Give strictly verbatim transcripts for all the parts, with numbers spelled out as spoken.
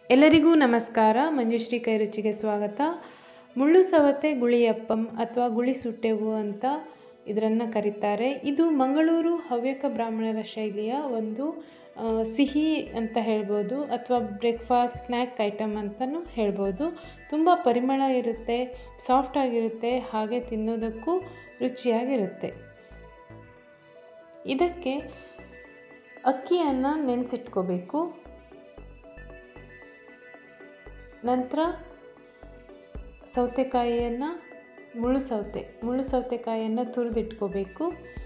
ಎಲ್ಲರಿಗೂ ನಮಸ್ಕಾರ. ಮಂಜುಶ್ರೀ ಕೈರುಚಿಗೆ ಸ್ವಾಗತ. ಮುಳ್ಳು ಸವತೆ ಗುಳಿಯಪ್ಪಂ ಅಥವಾ ಗುಳಿ ಸುಟ್ಟೆವು ಅಂತ ಇದನ್ನು ಕರೀತಾರೆ. ಇದು ಮಂಗಳೂರು ಹವ್ಯಕ ಬ್ರಾಹ್ಮಣರ ಶೈಲಿಯ ಒಂದು ಸಿಹಿ ಅಂತ ಹೇಳ್ಬೋದು, ಅಥವಾ ಬ್ರೇಕ್ಫಾಸ್ಟ್ ಸ್ನ್ಯಾಕ್ ಐಟಮ್ ಅಂತಲೂ ಹೇಳ್ಬೋದು. ತುಂಬ ಪರಿಮಳ ಇರುತ್ತೆ, ಸಾಫ್ಟಾಗಿರುತ್ತೆ, ಹಾಗೆ ತಿನ್ನೋದಕ್ಕೂ ರುಚಿಯಾಗಿರುತ್ತೆ. ಇದಕ್ಕೆ ಅಕ್ಕಿಯನ್ನು ನೆನೆಸಿಟ್ಕೋಬೇಕು. ನಂತರ ಸೌತೆಕಾಯಿಯನ್ನು ಮುಳ್ಳು ಸೌತೆ ಮುಳ್ಳು ಸೌತೆಕಾಯಿಯನ್ನು ತುರಿದಿಟ್ಕೋಬೇಕು.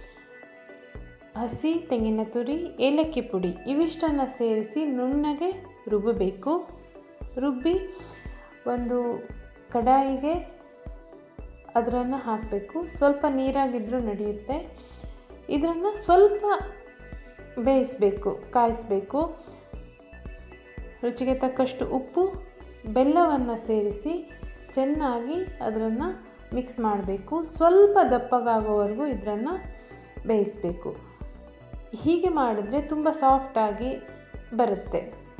ಹಸಿ ತೆಂಗಿನ ತುರಿ, ಏಲಕ್ಕಿ ಪುಡಿ ಇವಿಷ್ಟನ್ನು ಸೇರಿಸಿ ನುಣ್ಣಗೆ ರುಬ್ಬಬೇಕು. ರುಬ್ಬಿ ಒಂದು ಕಡಾಯಿಗೆ ಅದನ್ನು ಹಾಕಬೇಕು. ಸ್ವಲ್ಪ ನೀರಾಗಿದ್ದರೂ ನಡೆಯುತ್ತೆ. ಇದನ್ನು ಸ್ವಲ್ಪ ಬೇಯಿಸಬೇಕು, ಕಾಯಿಸಬೇಕು. ರುಚಿಗೆ ತಕ್ಕಷ್ಟು ಉಪ್ಪು, ಬೆಲ್ಲವನ್ನು ಸೇರಿಸಿ ಚೆನ್ನಾಗಿ ಅದನ್ನು ಮಿಕ್ಸ್ ಮಾಡಬೇಕು. ಸ್ವಲ್ಪ ದಪ್ಪಗಾಗೋವರೆಗೂ ಇದನ್ನು ಬೇಯಿಸಬೇಕು. ಹೀಗೆ ಮಾಡಿದ್ರೆ ತುಂಬ ಸಾಫ್ಟಾಗಿ ಬರುತ್ತೆ.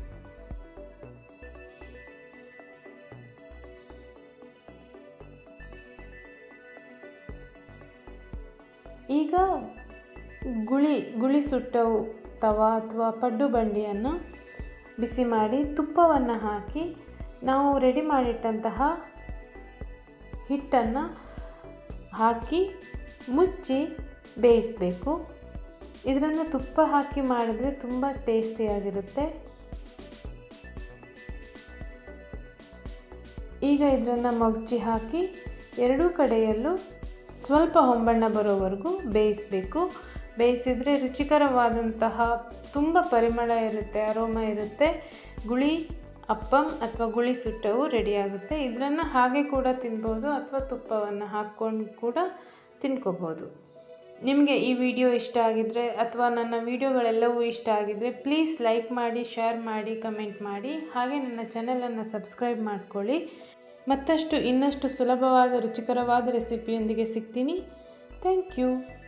ಈಗ ಗುಳಿ ಗುಳಿ ಸುಟ್ಟವು ತವಾ ಅಥವಾ ಪಡ್ಡು ಬಂಡಿಯನ್ನು ಬಿಸಿ ಮಾಡಿ ತುಪ್ಪವನ್ನು ಹಾಕಿ ನಾವು ರೆಡಿ ಮಾಡಿಟ್ಟಂತಹ ಹಿಟ್ಟನ್ನು ಹಾಕಿ ಮುಚ್ಚಿ ಬೇಯಿಸಬೇಕು. ಇದನ್ನು ತುಪ್ಪ ಹಾಕಿ ಮಾಡಿದ್ರೆ ತುಂಬ ಟೇಸ್ಟಿಯಾಗಿರುತ್ತೆ. ಈಗ ಇದನ್ನು ಮಗ್ಚಿ ಹಾಕಿ ಎರಡೂ ಕಡೆಯಲ್ಲೂ ಸ್ವಲ್ಪ ಹೊಂಬಣ್ಣ ಬರೋವರೆಗೂ ಬೇಯಿಸಬೇಕು. ಬೇಯಿಸಿದರೆ ರುಚಿಕರವಾದಂತಹ ತುಂಬ ಪರಿಮಳ ಇರುತ್ತೆ, ಅರೋಮ ಇರುತ್ತೆ. ಗುಳಿ ಅಪ್ಪಂ ಅಥವಾ ಗುಳಿ ಸುಟ್ಟವು ರೆಡಿಯಾಗುತ್ತೆ. ಇದನ್ನು ಹಾಗೆ ಕೂಡ ತಿನ್ಬೋದು, ಅಥವಾ ತುಪ್ಪವನ್ನು ಹಾಕ್ಕೊಂಡು ಕೂಡ ತಿನ್ಕೋಬೋದು. ನಿಮಗೆ ಈ ವಿಡಿಯೋ ಇಷ್ಟ ಆಗಿದ್ದರೆ ಅಥವಾ ನನ್ನ ವಿಡಿಯೋಗಳೆಲ್ಲವೂ ಇಷ್ಟ ಆಗಿದ್ದರೆ ಪ್ಲೀಸ್ ಲೈಕ್ ಮಾಡಿ, ಶೇರ್ ಮಾಡಿ, ಕಮೆಂಟ್ ಮಾಡಿ. ಹಾಗೆ ನನ್ನ ಚಾನಲನ್ನು ಸಬ್ಸ್ಕ್ರೈಬ್ ಮಾಡ್ಕೊಳ್ಳಿ. ಮತ್ತಷ್ಟು ಇನ್ನಷ್ಟು ಸುಲಭವಾದ ರುಚಿಕರವಾದ ರೆಸಿಪಿಯೊಂದಿಗೆ ಸಿಗ್ತೀನಿ. Thank you.